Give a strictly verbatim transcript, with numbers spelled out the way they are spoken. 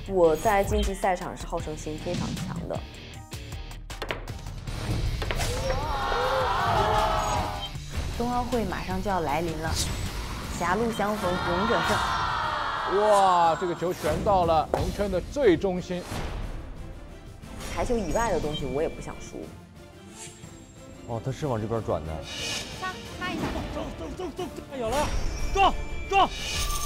我在竞技赛场是好胜心非常强的。 冬奥会马上就要来临了，狭路相逢勇者胜。 哇，这个球旋到了红圈的最中心。 台球以外的东西我也不想输。 哦，他是往这边转的。 擦擦一下。 走走走走走！有了，撞撞！